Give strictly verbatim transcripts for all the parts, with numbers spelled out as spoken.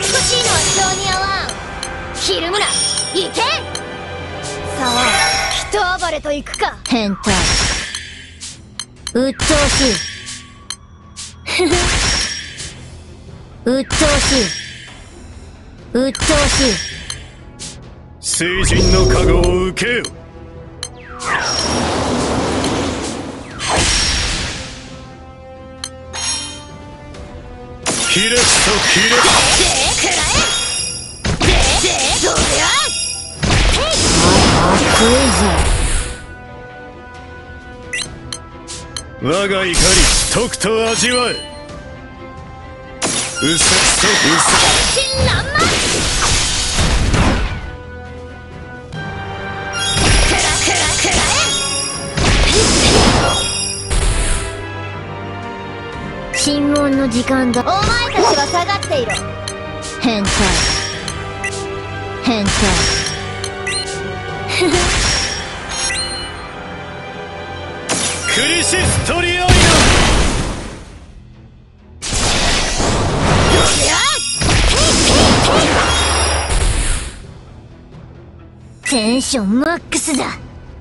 少しいのは性に合わん。ひるむな、行け。さあ、一暴れと行くか。 変態。うっとうしい。ふふ。うっとうしい。うっとうしい。 聖人の加護を受けよ。ひれくそひれ。 で食らえ。ででどうや。 熱いぞ。 我が怒りとくと味わえ。うさくそうさ。 天真爛漫。くらくらくらえ。 審問の時間だ。 お前たちは下がっていろ。 変態。変態。 クリシストリアイナ。 テンションマックスだ。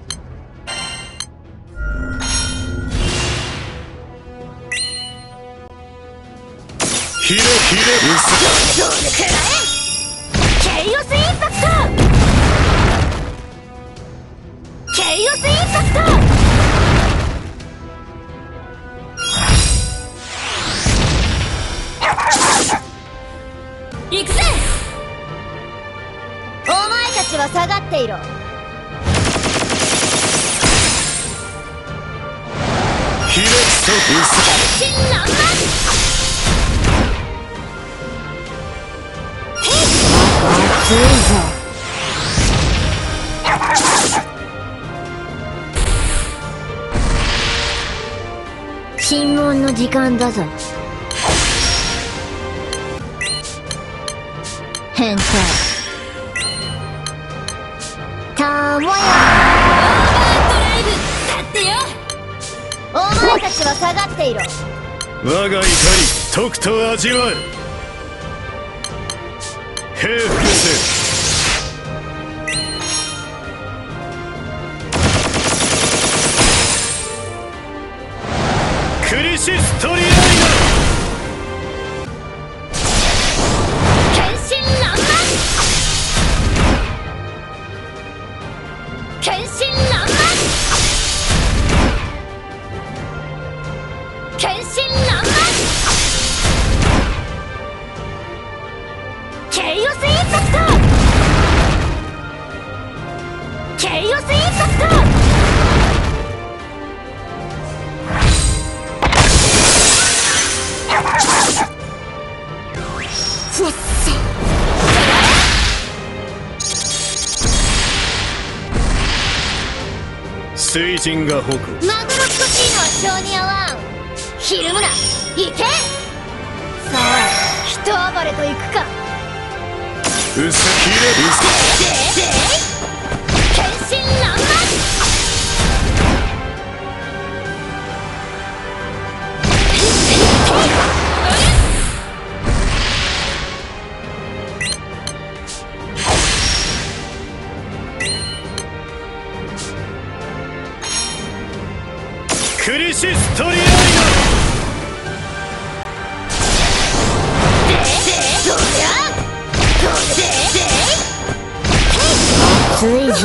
ひれひれうさ。 どうでくらえ。ケイオスインパクト。ケイオスインパクト。行くぜ。お前たちは下がっていろ。 ひれくそうさ。 天真爛漫。 熱いぞ。審問の時間だぞ。変態。たもや。 ドライブ立ってよ。お前たちは下がっていろ。 我が怒りとくと味わえ。平服せ。クリシストリアイナ。 天真爛漫。天真爛漫。天真爛漫。ケイオスインパクト。ケイオスインパクト。 聖人が誇る。 マグロ少しいのは性に合わん。ひるむな、行け。さあ、一暴れと行くか。 うさひれうさ。 でで天真爛漫。 クリシストリアイナ。 ででどうや。どうでで熱いぞ。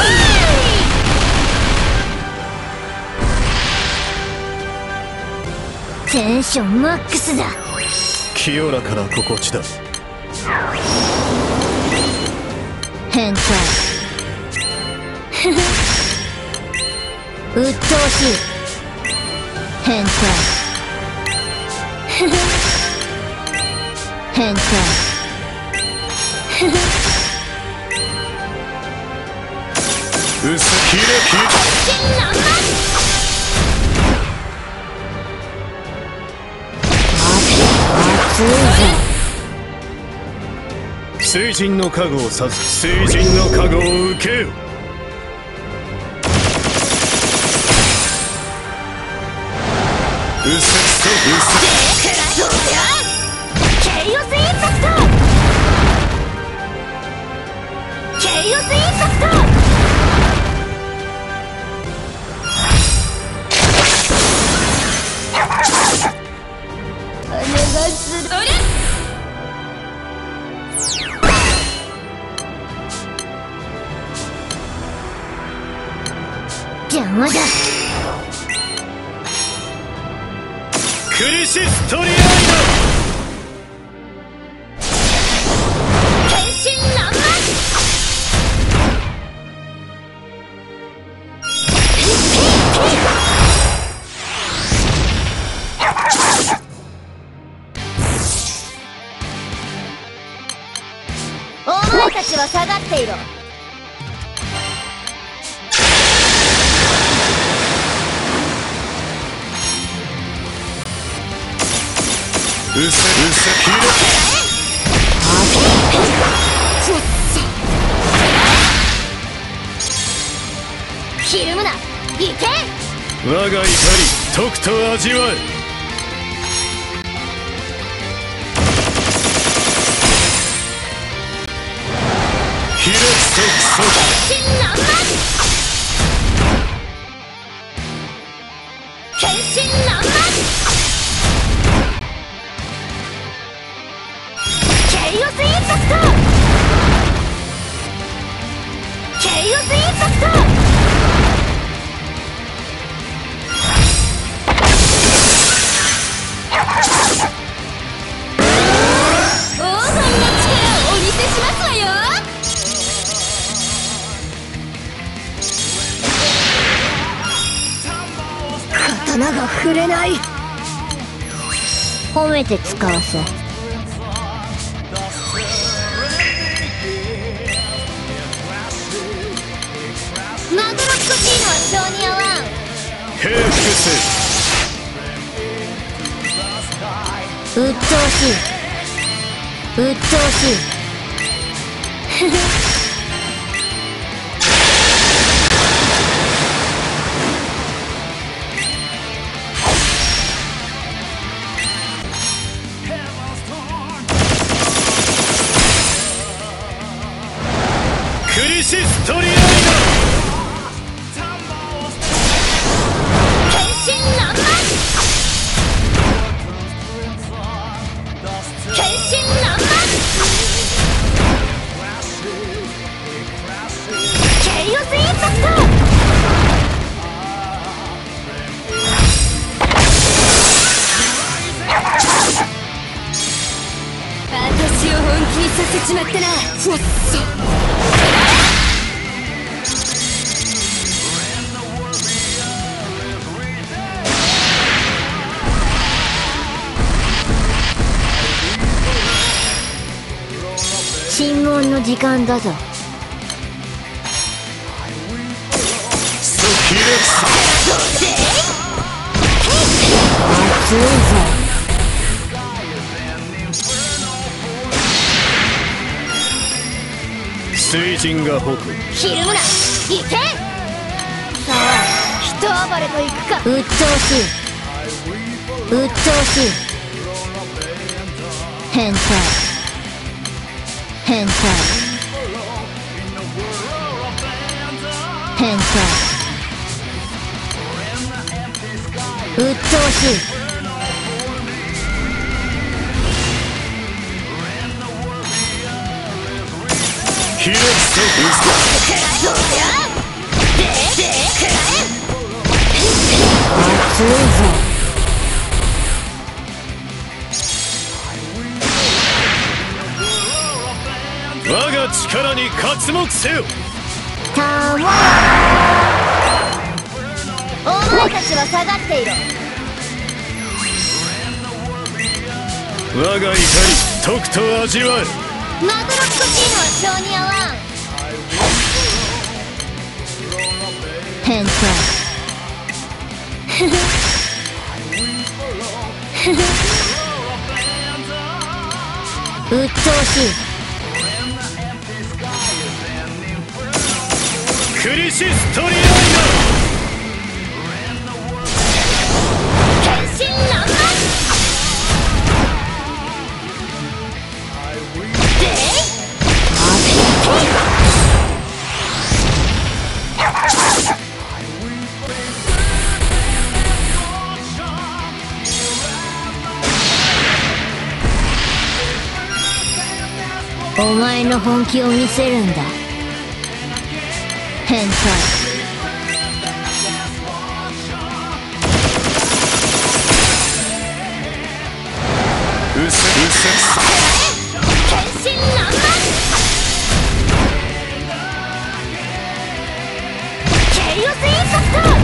テンションマックスだ。 清らかな心地だ。 変態。うっとうしい。変態。変態。 うさひれひれ。 天真爛漫。 熱いぞ。 聖人の加護を授け。聖人の加護を受けよ。うさくそうさ。 でくらどうや。ケイオスインパクト。 イオスインパクト。お願いする。あれ邪魔だ。 クリシストリアイ変身乱舞。お前たちは下がっていろ。 うせうせひるむな、行け。 我が怒りとくと味わえ。ひれ伏せくそ。 変身乱舞。変身乱舞。ケイオスインパクト。ケイオスインパクト。王さんの力をお見せしますわよ。刀が触れない。 褒めて使わせ。 マグロックシーノは性に合わん。 平伏せ。 うっとうしい。うっとうしい。 クリシストリアイ変身乱舞。変身乱舞。ケイオスインパクト。私を本気にさせちまったな。フォッソ。 尋問の時間だぞ。熱いぜ。 水神が吹く。 ひるむな、行け。さあ、ひと暴れといくか。 うっとうしい。うっとうしい。変態。変態。変態。うっとうしい。 ひれ伏せ。 どうじゃ。ででくら熱いぜ。 我が力に刮目せよ。 たまお前たちは下がっていろ。 我が怒りとくと味わえ。 マグロックシーノは性に合わん。 変態。うっとうしい。 クリシストリアイ変身乱舞。でお前の本気を見せるんだ。変態。 うせうせ変身乱漫ケイオスインパクト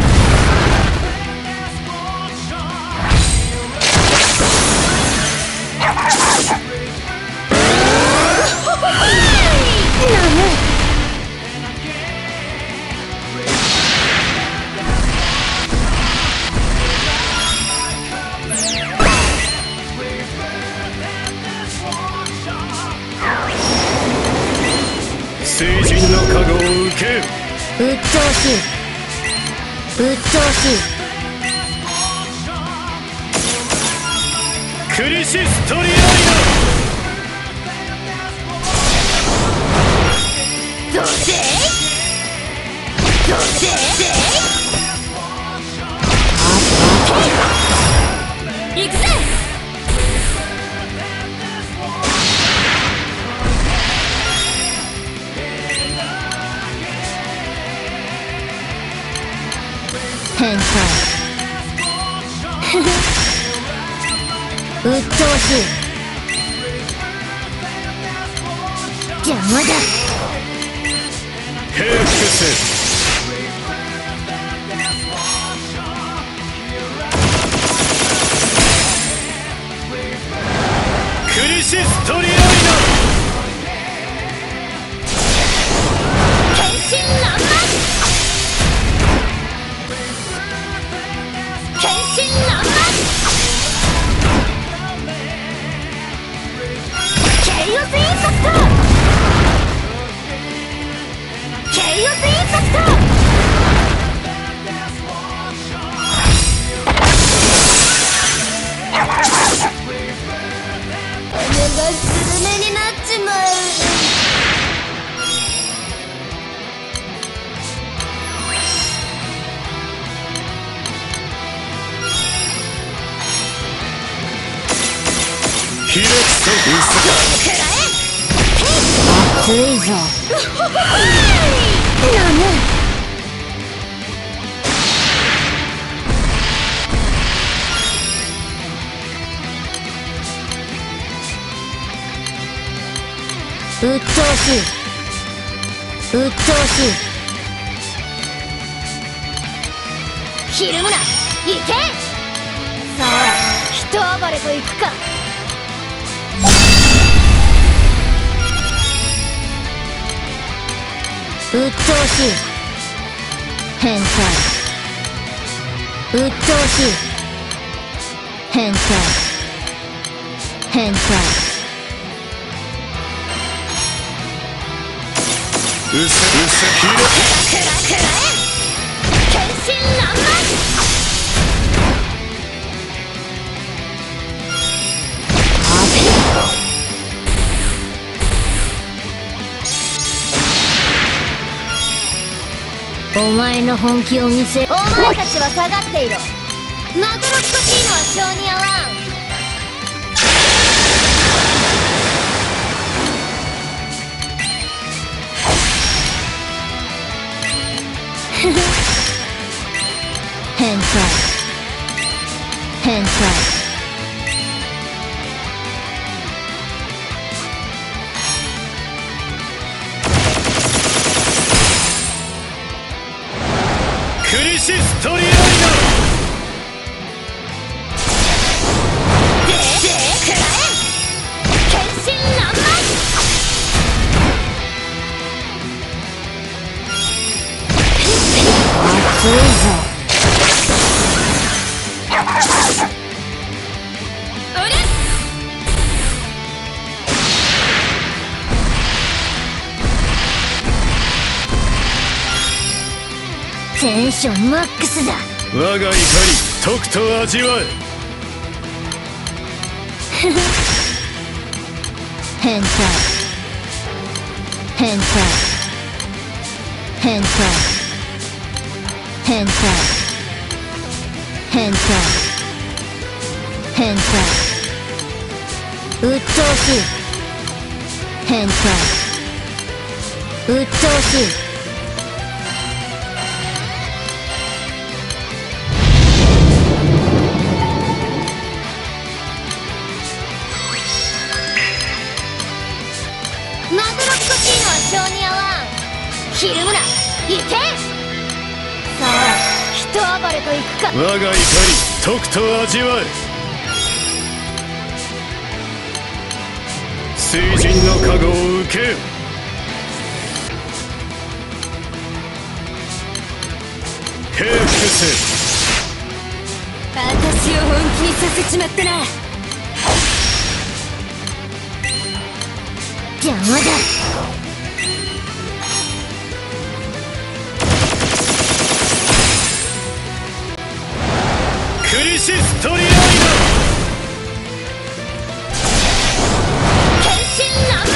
聖人の加護を受け。 うっとうしい。うっとうしい。 クリシストリアイどうせどうせ行くぜ。 変態。うっとうしい。邪魔だ。 平伏せ。クリシストリアイ変身乱漫変身乱漫ケイオスインパクトケイオスインパクト羽がスルメになっちまう。 ひれくそくら熱いぞ。 えなむうっとうしい。うっとうしい。 ひるむな、行け。さあ、ひと暴れといくか。 うっとうしい。変態。うっとうしい。変態。変態。 うせうせひれくらくらえ変身乱漫お前の本気を見せ。 お前たちは下がっていろ。マトロスコチーノは性に合わん。 変態。変態。 クリシストリアイででくらえ変身乱漫熱いぞ。 うれテンションマックスだ。 我が怒りとくと味わえ。 変態。変態。変態。変態。変態。変態。うっとうしい。 変態。鬱陶しい。 まどろっこしいのは性に合わん。ひるむな、行け。さあひと暴れといくか。 我が怒りとくと味わえ。聖人の加護を受けよ。平伏せ。 私を本気にさせちまったな。 邪魔だ。 クリシストリアイ剣心乱漫。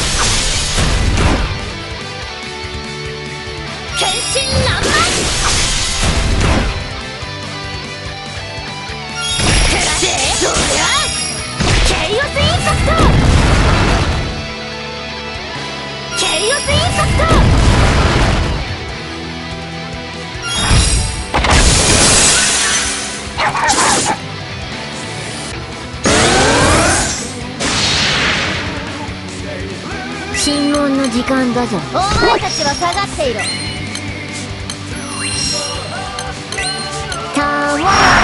剣心乱漫。照らせ。そりゃケイオスインパクト。ケイオスインパクト。 審問の時間だぞ。 お前たちは下がっていろ。 たわ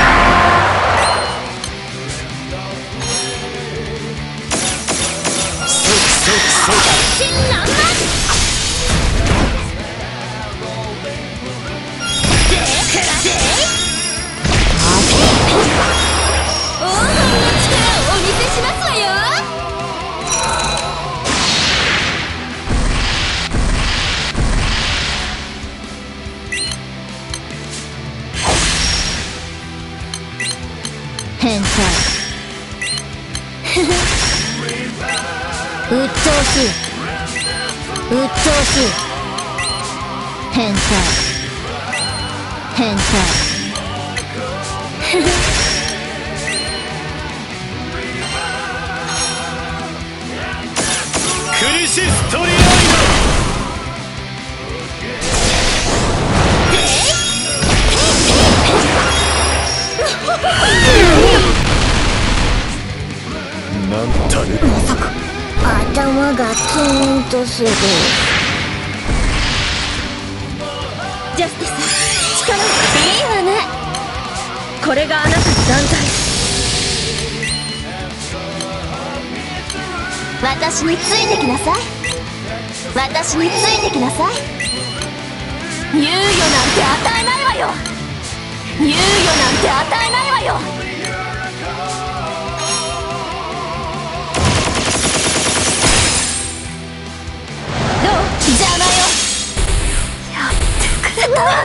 そくそくそく。 剣心乱漫。でくらせ。黄金の力をお見せしますわよ。 変態。鬱陶しい。鬱陶しい。変態。変態。 クリシストリアイなんたる。 まさか頭がキーンとする。 ジャスティス、力をいいわね。これがあなたの団体。私についてきなさい。私についてきなさい。猶予なんて与えないわよ。猶予なんて与えないわよ。どう？邪魔よ。やってくれたわね。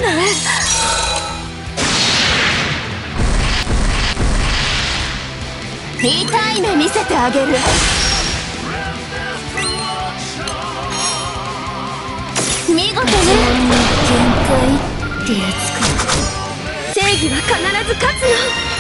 痛い目見せてあげる。見事ね。 限界ってやつか。 正義は必ず勝つの。